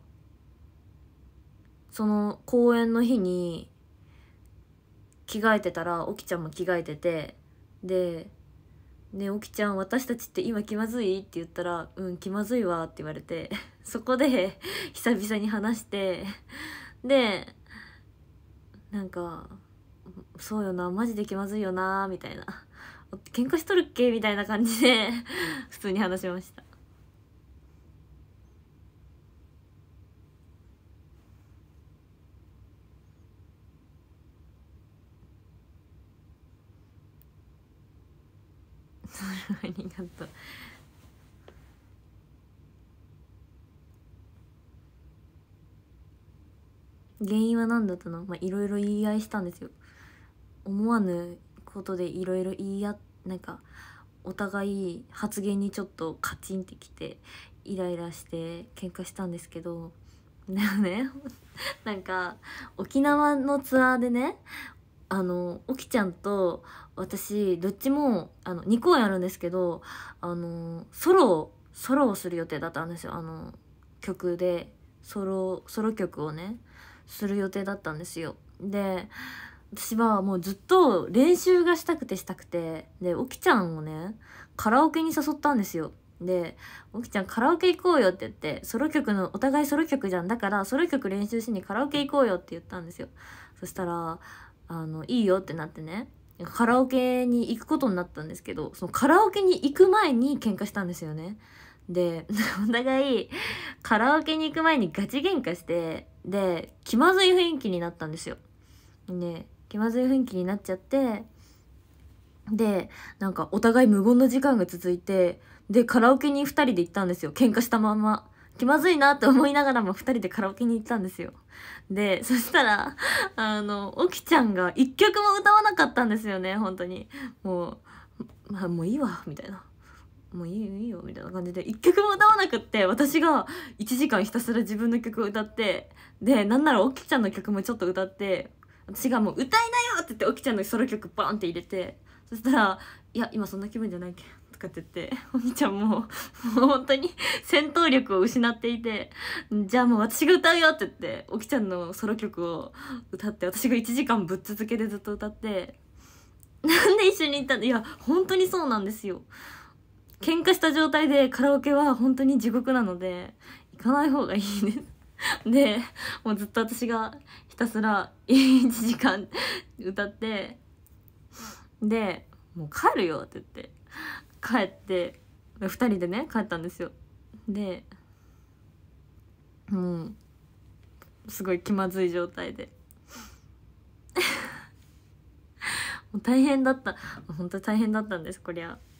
その公演の日に着替えてたらおきちゃんも着替えてて、でね、おきちゃん私たちって今気まずいって言ったら、うん気まずいわって言われてそこで久々に話して、でなんかそうよなマジで気まずいよなみたいな、喧嘩しとるっけみたいな感じで普通に話しました。ありがとう。原因は何だったの？いろいろ言い合いしたんですよ。思わぬことでいろいろ言い合っ、なんかお互い発言にちょっとカチンってきてイライラして喧嘩したんですけど、でもねなんか沖縄のツアーでね、おきちゃんと私どっちも2公演あるんですけど、ソロをする予定だったんですよ。曲でソロ曲をねする予定だったんですよ。で私はもうずっと練習がしたくて、でおきちゃんをねカラオケに誘ったんですよ。でおきちゃんカラオケ行こうよって言って、ソロ曲のお互いソロ曲じゃん、だからソロ曲練習しにカラオケ行こうよって言ったんですよ。そしたらいいよってなってね、カラオケに行くことになったんですけど、そのカラオケに行く前に喧嘩したんですよね。でお互いカラオケに行く前にガチ喧嘩して、で気まずい雰囲気になったんですよ。で気まずい雰囲気になっちゃって、でなんかお互い無言の時間が続いて、でカラオケに2人で行ったんですよ、喧嘩したまま。気まずいなって思いながらも2人でカラオケに行ったんですよ。でそしたらおきちゃんが1曲も歌わなかったんですよね。本当にもうもういいわみたいな、もういいよいいよみたいな感じで1曲も歌わなくって、私が1時間ひたすら自分の曲を歌って、でなんならおきちゃんの曲もちょっと歌って、私がもう歌いなよって言っておきちゃんのソロ曲バンって入れて、そしたら「いや今そんな気分じゃないけん」とかって言って、おきちゃんもう本当に戦闘力を失っていて、じゃあもう私が歌うよって言っておきちゃんのソロ曲を歌って、私が1時間ぶっ続けでずっと歌って、なんで一緒に行ったんだ。いや本当にそうなんですよ。喧嘩した状態でカラオケは本当に地獄なので行かない方がいいですでもうずっと私がひたすら1時間歌って、でもう帰るよって言って帰って、2人でね帰ったんですよ。でもうすごい気まずい状態でもう大変だった、本当に大変だったんです、こりゃ。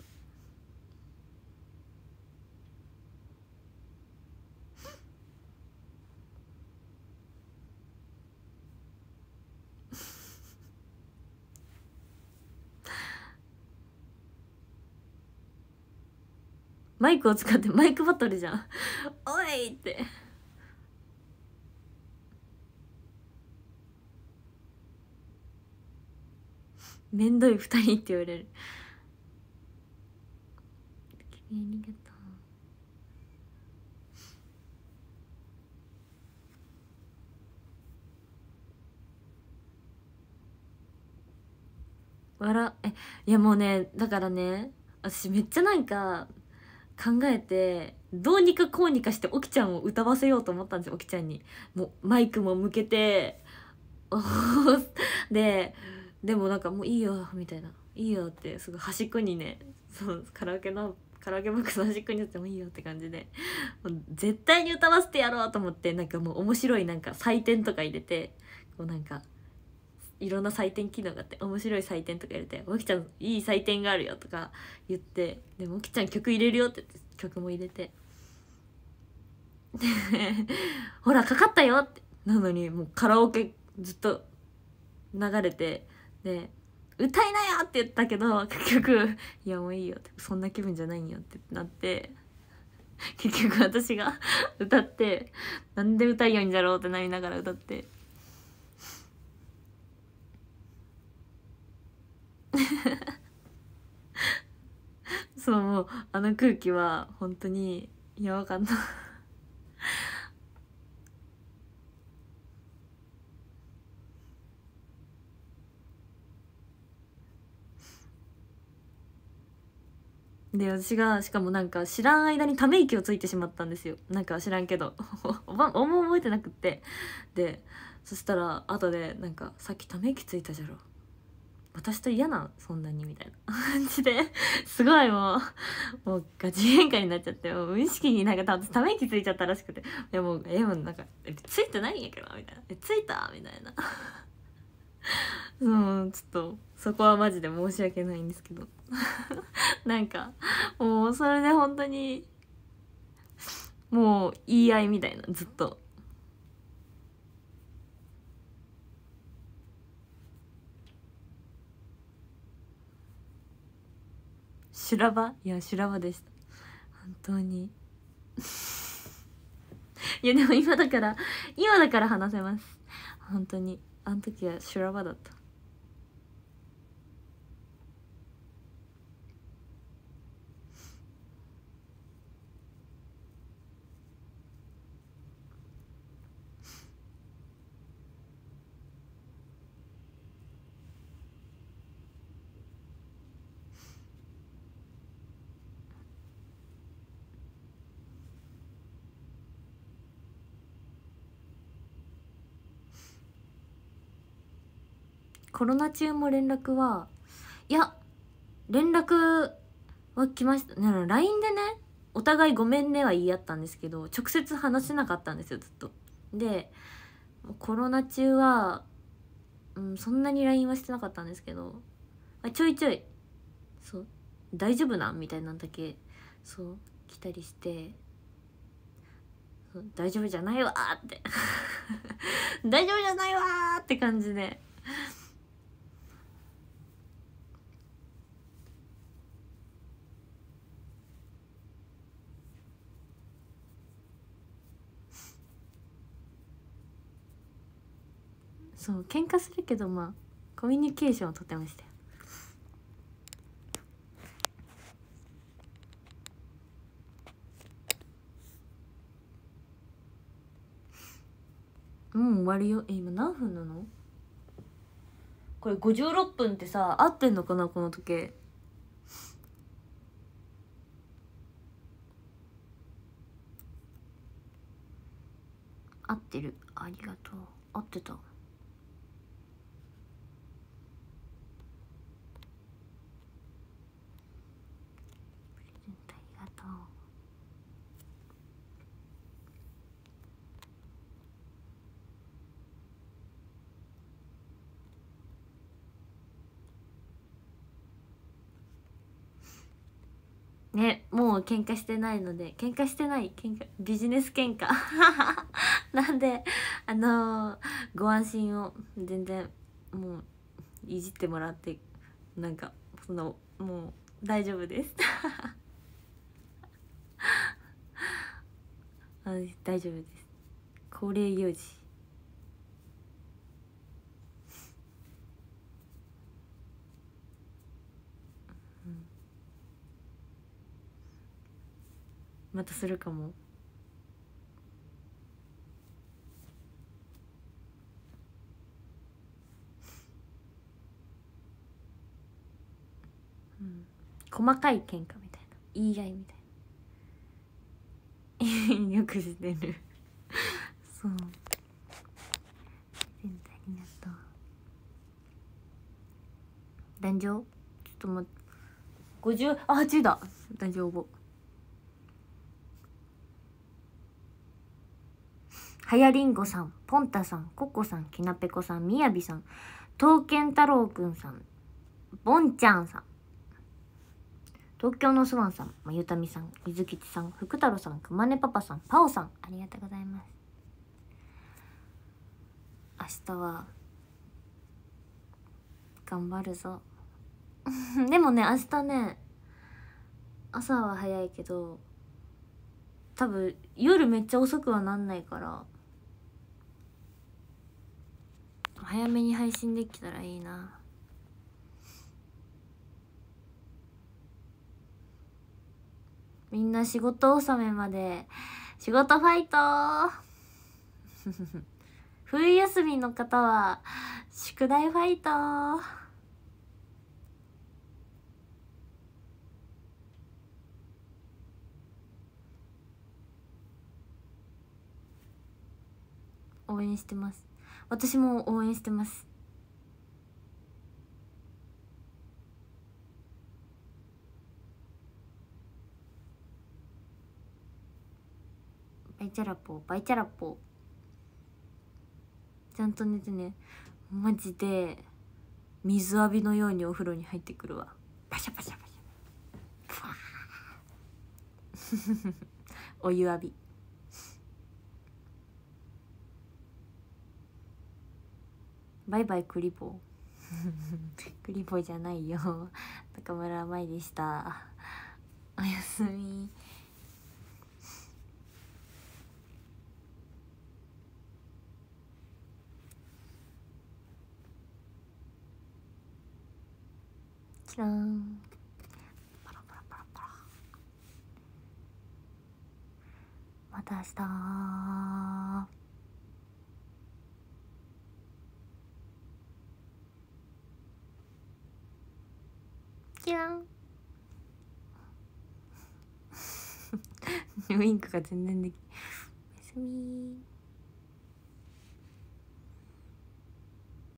マイクを使ってマイクバトルじゃんおいってめんどい2人って言われる。ありがとう。いやもうねだからね、私めっちゃなんか考えてどうにかこうにかしておきちゃんを歌わせようと思ったんですよ。おきちゃんにもうマイクも向けてでもなんかもういいよみたいな、いいよってすぐ端っこにね、そうカラオケボックスの端っこになってもいいよって感じで、もう絶対に歌わせてやろうと思って、なんかもう面白いなんか採点とか入れて、こうなんかいろんな採点機能があって、面白い採点とか入れて「おきちゃんいい採点があるよ」とか言って、でもおきちゃん曲入れるよって言って曲も入れてほらかかったよってなのに、もうカラオケずっと流れて、で歌いなよって言ったけど結局「いやもういいよ」って「そんな気分じゃないよ」ってなって、 結局私が歌って、なんで歌いよいんじゃろうってなりながら歌ってそう、もうあの空気は本当にやばかったで、私がしかもなんか知らん間にため息をついてしまったんですよ。なんか知らんけど覚えてなくって。でそしたら後でなんか「さっきため息ついたじゃろ、私と嫌なんそんなに」みたいな感じですごいもうガチ喧嘩になっちゃって、もう無意識になんか私ため息ついちゃったらしくて、いやもうもうなんか「ついてないんやけど」みたいな「ついた?」みたいなそう、ちょっとそこはマジで申し訳ないんですけどなんかもうそれで本当にもう言い合いみたいな、ずっと。修羅場、いや修羅場でした本当にいやでも今だから話せます。本当にあの時は修羅場だった。コロナ中も連絡は、いや連絡は来ました。LINE でね、お互いごめんねは言い合ったんですけど、直接話せなかったんですよ、ずっと。でコロナ中は、そんなに LINE はしてなかったんですけど、ちょいちょいそう大丈夫なんみたいなんだけそう来たりして、そう大丈夫じゃないわーって大丈夫じゃないわーって感じで、そう喧嘩するけど、まあコミュニケーションをとってましたよ。もう終わるよ。今何分なのこれ。56分ってさ、合ってんのかなこの時計。合ってる。ありがとう。合ってた。プレゼントありがとう。ね、もう喧嘩してないので、喧嘩してない喧嘩、ビジネス喧嘩なんでご安心を。全然もういじってもらって、なんかもう大丈夫です大丈夫です。恒例行事。またするかも。細かい喧嘩みたいな、言い合いみたいなよくしてるそう。全体になった。壇上ちょっと待って、58だ。大丈夫。はやりんごさん、ポンタさん、ココさん、きなぺこさん、みやびさん、刀剣太郎くんさん、ボンちゃんさん、東京のスワンさん、まゆたみさん、みずきちさん、福太郎さん、くまねパパさん、パオさん、ありがとうございます。明日は頑張るぞでもね、明日ね朝は早いけど多分夜めっちゃ遅くはなんないから早めに配信できたらいいな。みんな仕事納めまで仕事ファイト冬休みの方は宿題ファイト。応援してます。私も応援してます。バイチャラポーバイチャラポー、ちゃんと寝てね。マジで水浴びのようにお風呂に入ってくるわ。パシャパシャパシャお湯浴び。バイバイクリボークリボーじゃないよ。中村舞でした。おやすみ。キラーン。パラパラパラパラ。また明日。キランウインクが全然できない。おやすみ。